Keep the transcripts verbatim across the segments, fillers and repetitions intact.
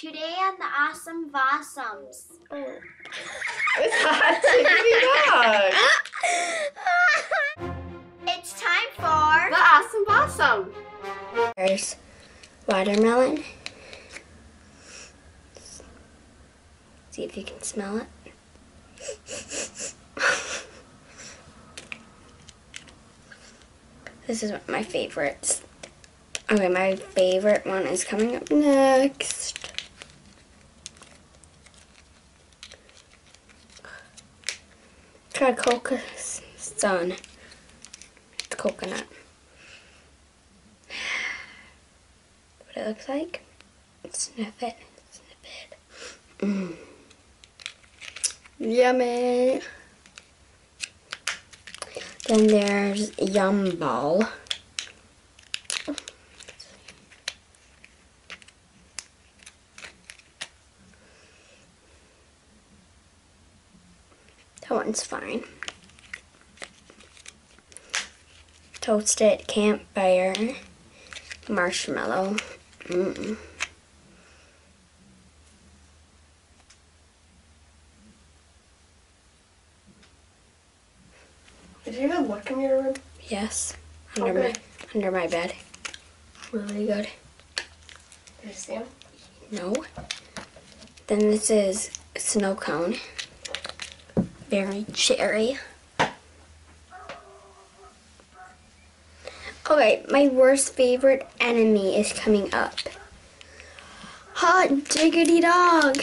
Today on the Awesome Bossums. Oh. It's Hot Diggty Dog. It's time for the Awesome Bossum. There's watermelon. See if you can smell it. This is one of my favorites. Okay, my favorite one is coming up next. Try coconut sun. It's coconut. What it looks like? Sniff it. Sniff it. Mmm. Yummy. Then there's Yum Ball. That one's fine. Toasted campfire marshmallow. Mm. Did you even look in your room? Yes, under my under my bed. Really good. Did you see them? No. Then this is snow cone. Very cherry. Okay, my worst favorite enemy is coming up. Hot Diggity Dog.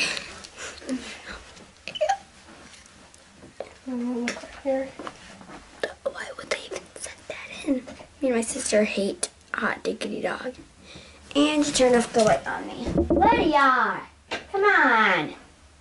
Look right here. Why would they even set that in? Me and my sister hate Hot Diggity Dog. And she turned off the light on me. Lydia! Come on!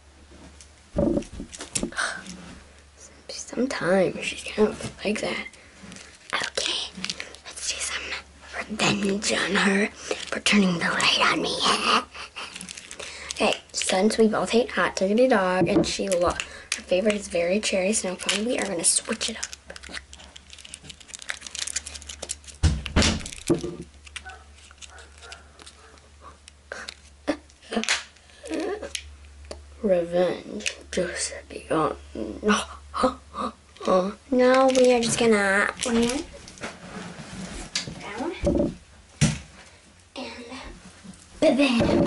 Sometimes she's kind of like that. Okay, let's do some revenge on her for turning the light on me. Okay, since we both hate Hot Diggity Dog and she lo her favorite is very cherry snow cone, we are gonna switch it up. Revenge just begun. Oh, now we are just gonna win down and ba-bam.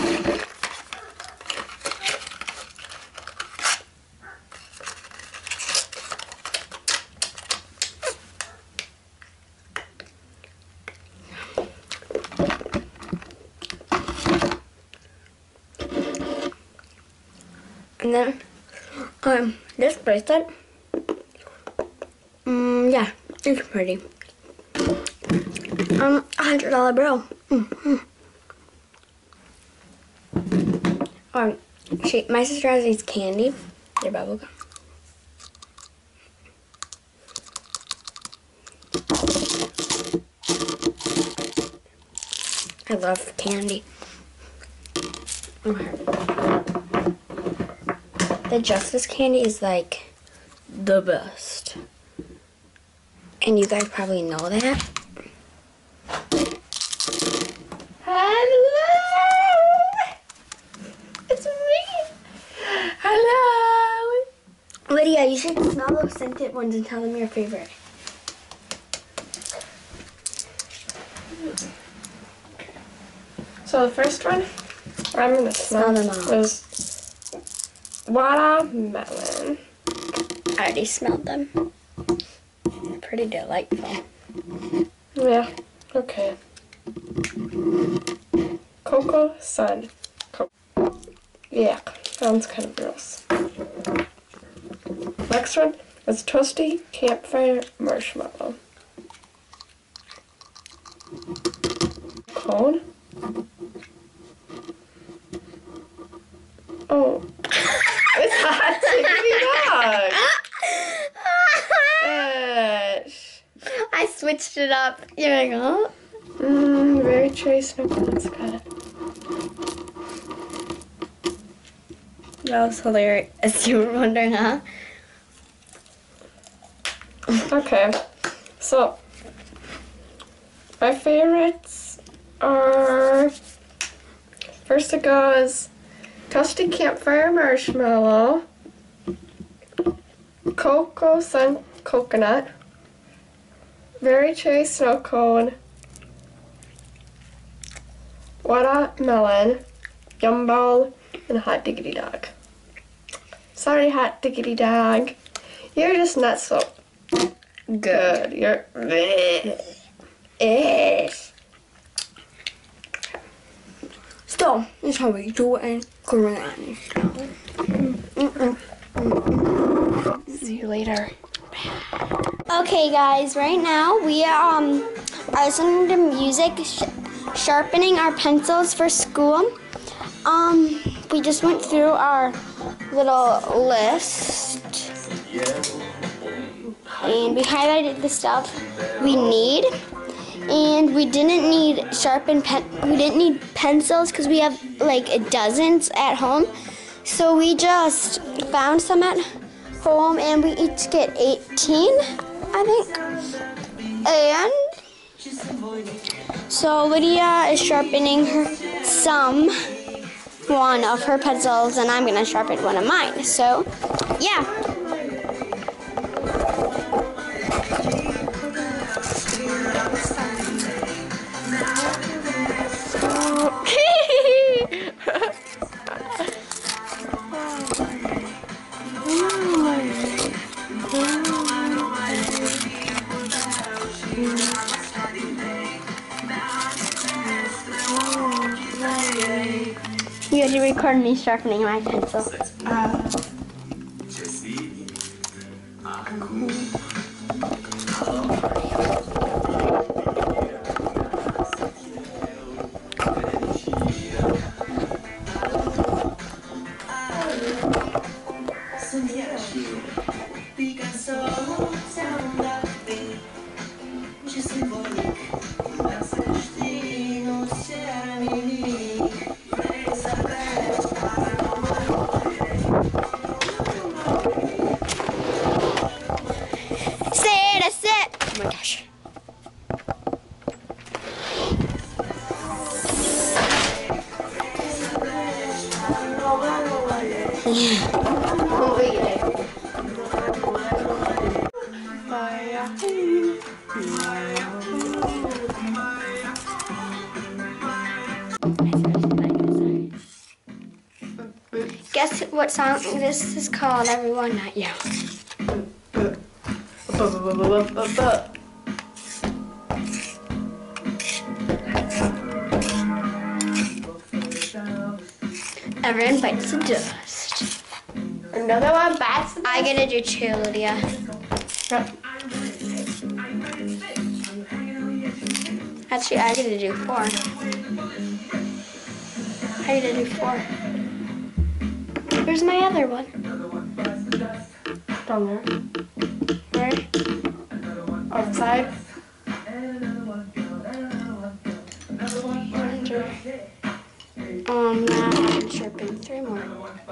And then um this bracelet. Mm, yeah, it's pretty. Um, a hundred dollar bill. Mm-hmm. Um, she, my sister has these candy. They're bubblegum. I love candy. Okay. The Justice candy is like the best. And you guys probably know that. Hello! It's me! Hello! Lydia, you should smell those scented ones and tell them your favorite. So the first one I'm gonna smell, Smell them all. is watermelon. I already smelled them. Pretty delightful. Yeah, okay. Cocoa sun. Co yeah, sounds kind of gross. Next one is toasty campfire marshmallow. Cone. Oh, it's Hot Diggity Dog. Gosh. I switched it up. You're like, oh. Mmm, very cherry snow cone. That's good. That was hilarious. You were wondering, huh? Okay, so my favorites are, first it goes toasted campfire marshmallow, cocoa sun coconut, berry cherry snow cone, watermelon, gumball, and hot diggity dog. Sorry, hot diggity dog. You're just not so good. You're Still, that's how we do it in Korean. See you later. Okay, guys. Right now we um are listening to music, sh sharpening our pencils for school. Um, we just went through our little list, and we highlighted the stuff we need. And we didn't need sharpened pen. We didn't need pencils because we have like dozens at home. So we just found some at home, and we each get eighteen, I think. And so Lydia is sharpening her some one of her pencils, and I'm gonna sharpen one of mine. So yeah. You have to record me sharpening my pencil. Uh, Guess what song this is called, everyone? Not you. Everyone bites the dust. Another one bites the dust. I gotta do two, Lydia. Actually, I gotta do four. I gotta do four. Where's my other one? Down there. Where? Outside. Um, now I can sharpen three more.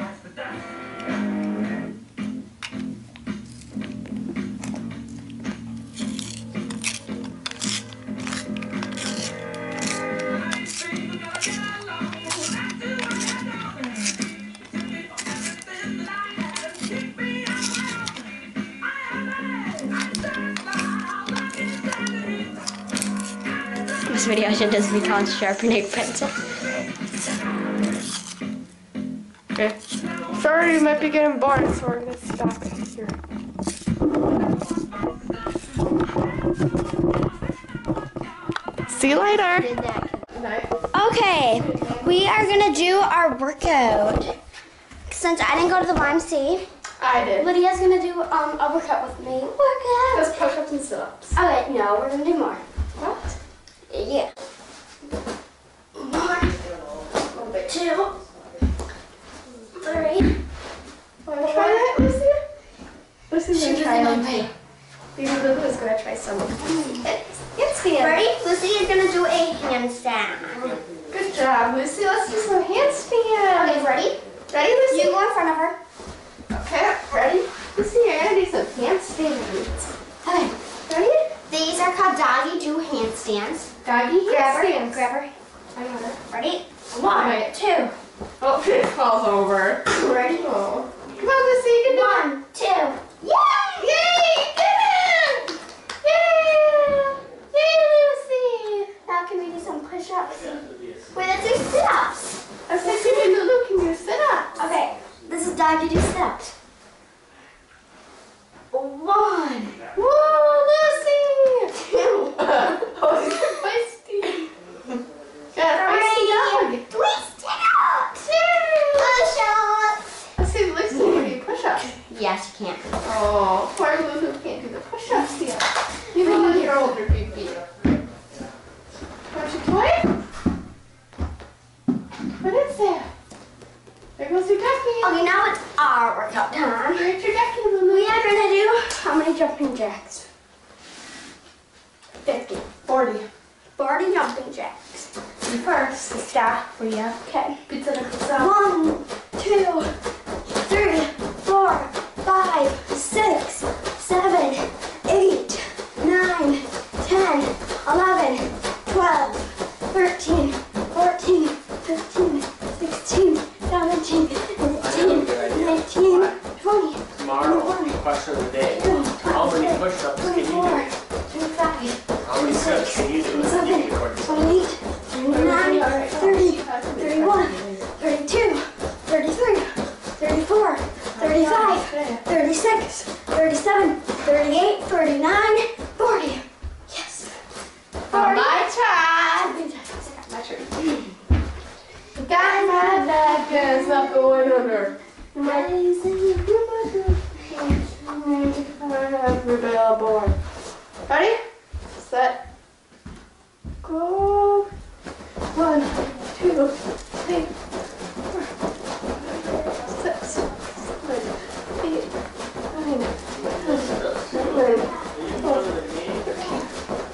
This video should just be called sharpening pencil. Okay. Sorry, you might be getting bored, so we're gonna stop it here. See you later. Okay, we are gonna do our workout. Since I didn't go to the Y M C A, I did. Lydia's gonna do um, a workout with me. Workout! Just push-ups and sit-ups. Okay, no, we're gonna do more. What? Yeah. One, a little bit two, three. Want to try that, Lucy? Lucy's She gonna try doesn't them. know me. Baby Lulu's gonna try some of them. Handstand. Ready? Lucy is gonna do a handstand. Good job, Lucy. Let's do some handstand. Okay, ready? Ready, Lucy? You go in front of her. Okay, ready? Lucy, you're gonna do some handstands. Okay. Ready? These are called doggy do handstands. Doggy Grab her. handstands. Grab her. I got it. Ready? One, two, oh. hope this falls over. Ready? Oh. Come on, Lucy, you can do it. One, two. Yay! Yay! You did it! Yay! Yay, Lucy! Now can we do some push-ups? Wait, let's do sit-ups. I said you did Lulu can do sit-ups. Okay, this is dog. You do sit-ups. One. Whoa, Lucy! Two. Oh, you're feisty. Got a feisty dog. Three sit-ups. Push-ups. Let's see if Lucy can do push-ups. Yes, you can. Oh, poor Lulu can't do the push-ups yet. You can do your older baby. Want your toy? What is that? There goes your ducky. Okay, now it's our workout time. Where's your ducky, Lulu? We are gonna do how many jumping jacks? Fifty. forty. Forty jumping jacks. You first. Stop. For you. Okay. Pizza the pizza. One, two, three, four, five, six, seven, eight, nine, ten, eleven, twelve, thirteen, fourteen, fifteen, sixteen, seventeen, eighteen, nineteen, twenty, Tomorrow, twenty-one, question of the day. twenty-two, How many push-ups can you twenty-four, do? twenty-five, How many steps can you do? twenty-seven, twenty-eight, twenty-nine, thirty, thirty-one, thirty-two, thirty-three, thirty-four, thirty-five, thirty-six, thirty-seven, thirty-eight, thirty-nine, forty. Yes. On my turn. My turn. Got my neck is not going under. Ready? Set. Go. One, two, three, four, six, seven, eight, nine, ten, eleven, twelve, thirteen.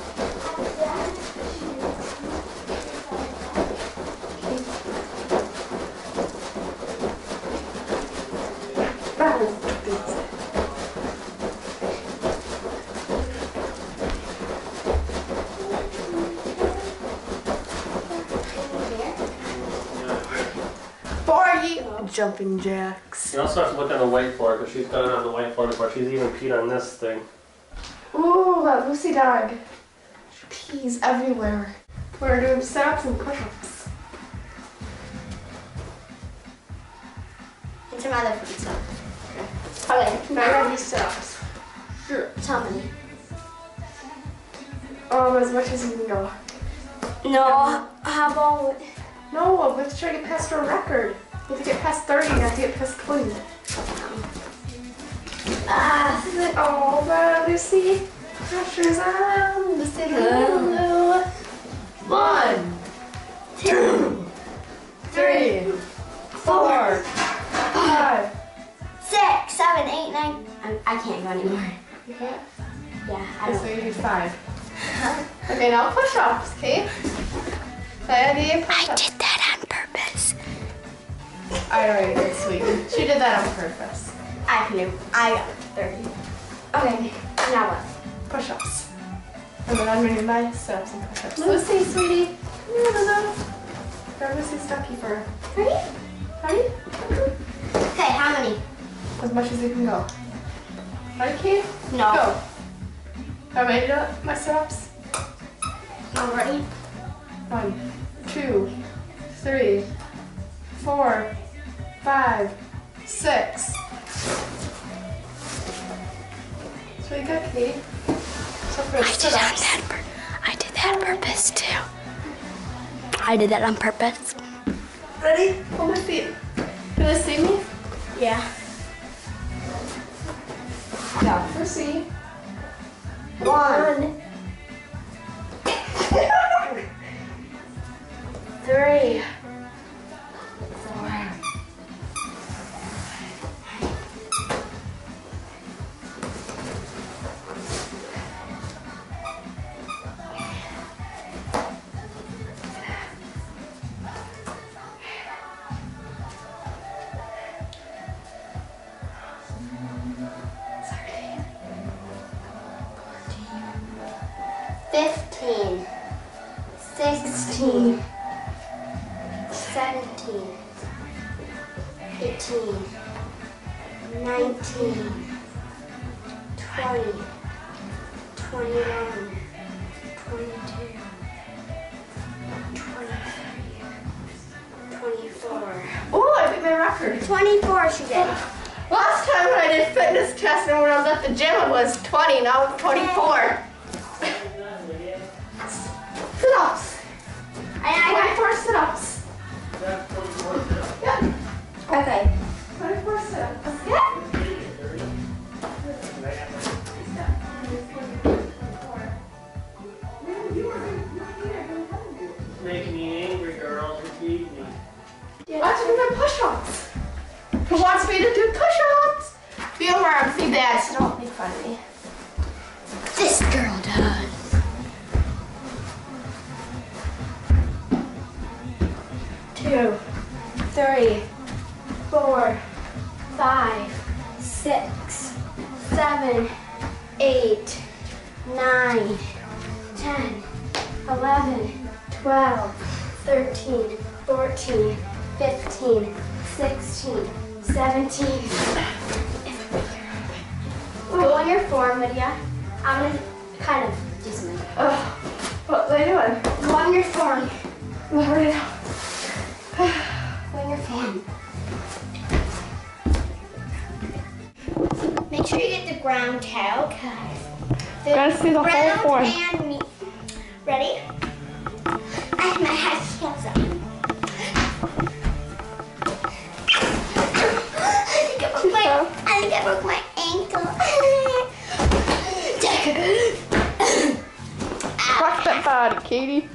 forty jumping jacks. You also have to look on the whiteboard, because she's got it on the whiteboard before she's even peed on this thing. Ooh, that Lucy dog. She pees everywhere. We're doing sit-ups and push-ups. Into my other foot. Okay, now I gotta do sit-ups. Sure. Tell me. Um, as much as you can go. No, how about... No, let's try to get past our record. You have to get past thirty, not to get past twenty. Ah, Oh, but Lucy, pressure's on. Lucy, Lulu. One, two, three, four, five. six, seven, eight, nine. I'm, I can't go anymore. You can't? Yeah, I Okay, so don't. you do five. Okay, now push-ups, okay? Lydia, I did that on purpose. I already did, sweet. She did that on purpose. I can do. I got thirty. Okay, now what? Push-ups. And then I'm gonna do my sit-ups and push-ups. Lucy, sweetie. Come here, Lulu. Grab Lucy's ducky for Ready? Ready? Okay, how many? As much as you can go. Ready, Kate? No. Go. Am I ready to do my sit-ups? I'm ready. One, two, three, four, five, six. That's really good, Katie. So for the I did, on sit-ups. that pur- I did that on purpose too. I did that on purpose. Ready? Hold my feet. Can they see me? Yeah. Yeah. Let's see. One, three, four, fifteen, sixteen, seventeen, eighteen, nineteen, twenty, twenty-one, twenty-two, twenty-three, twenty-four. Oh, I beat my record. twenty-four she did. Last time when I did fitness testing when I was at the gym it was twenty, now it's twenty-four. Sit-ups. And I got twenty-four sit-ups. Yeah. okay. twenty-four sit-ups. Yeah. Making me angry, girls. Feed me. Watch me do push-ups. Who wants me to do push-ups? Feel where I'm see that, so don't make fun of me. This girl does. Two, Three, four, five, six, seven, eight, nine, ten, eleven, twelve, thirteen, fourteen, fifteen, sixteen, seventeen. Go on your form, Lydia. I'm gonna kind of do something. Ugh. What was I doing? Go on your form. Lower it out. Go on your form. Make sure you get the ground tail, cause the Gotta see the whole ground form. and me. Ready? I have my high heels on. I think I broke my. I think I broke my ankle. Watch that body, Katie.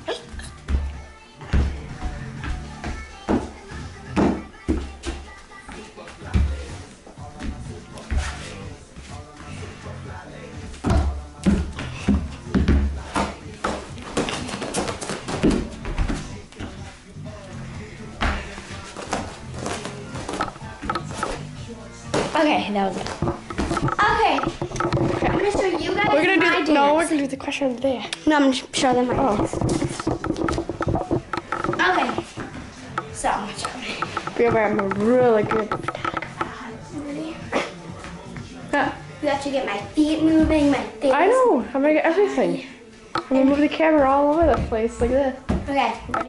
Okay, that was it. Okay. I'm gonna show you guys We're gonna my do dance. the, no, we're gonna do the question of the day. No, I'm gonna sh- show them my Oh. dance. Okay. So, I'm gonna show them. Remember, I'm a really good. Ready? Yeah. You have to get my feet moving, my face. I know. I'm gonna get everything. I'm gonna move the camera all over the place like this. Okay, ready?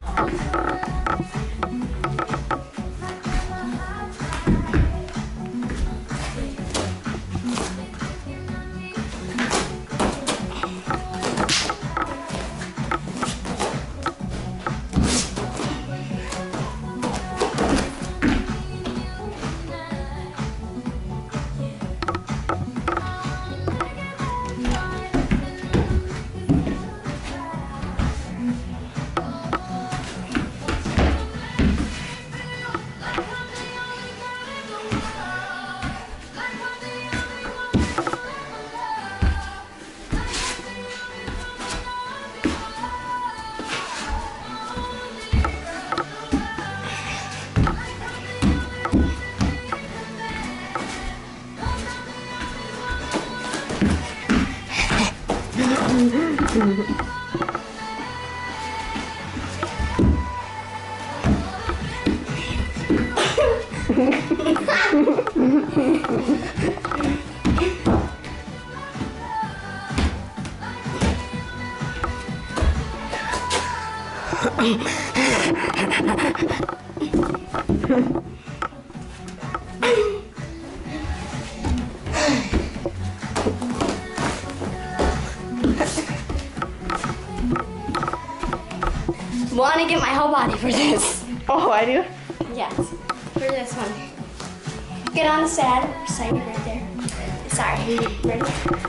Want to get my whole body for this? Oh, I do? Yes, for this one. Get on the side, side right there. Sorry, ready?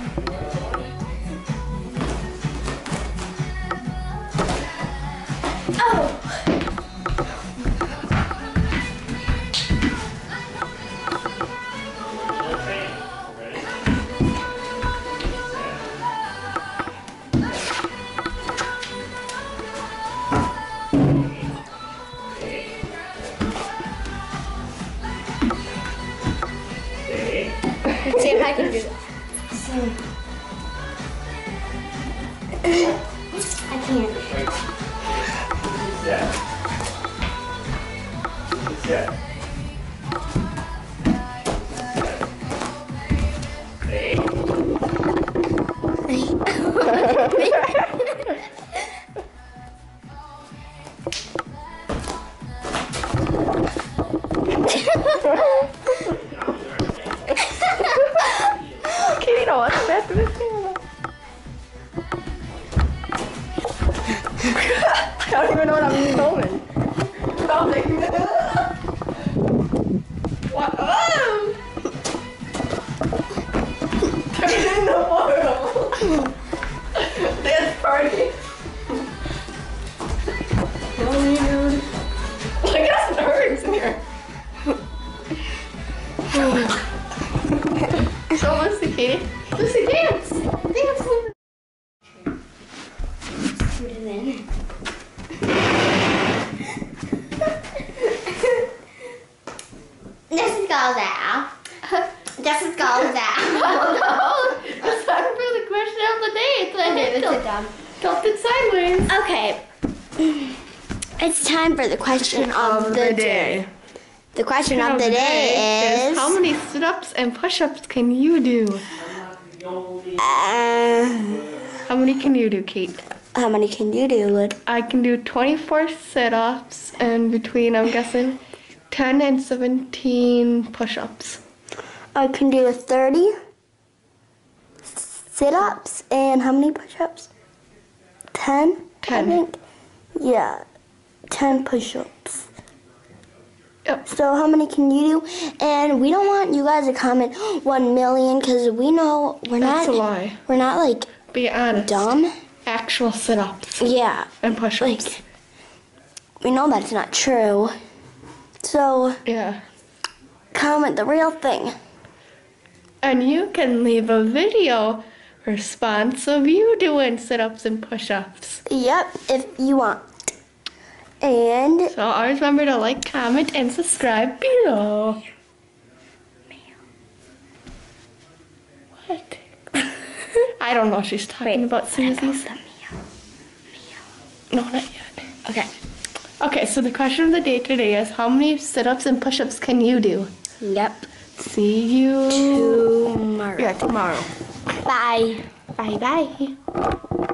Oh! Let's see if I can do that. I can't. Yeah. Yeah. Katie, no, what's that to this thing? I don't even know what I'm filming. Filming. What? Oh! Turn it in the water. Dance party. Oh, dude. Look at some nerds in here. So Lucy, Katie. Lucy, dance. Dance. Put it in. This is goes out. This is goes out. It's time for the question of the day. It's like Okay, let's tilt- sit down. tilted sideways. Okay. It's time for the question of the day. The question of the day is how many sit-ups and push-ups can you do? uh, How many can you do, Kate? how many can you do, Lid? I can do twenty-four sit-ups and between, I'm guessing, ten and seventeen push-ups. I can do thirty sit-ups and how many push-ups? ten? ten. I think. Yeah, ten push-ups. Yep. So how many can you do? And we don't want you guys to comment one million because we know we're That's not a lie. we're not like Be honest. dumb. Actual sit-ups Yeah, and push-ups. like we know that's not true. So Yeah. comment the real thing. And you can leave a video response of you doing sit-ups and push-ups. Yep, if you want. And So always remember to like, comment, and subscribe below. What? I don't know. She's talking about Susie's. No, not yet. okay. Okay, so the question of the day today is how many sit-ups and push-ups can you do? Yep. See you Tomorrow. yeah, tomorrow. Bye. Bye bye.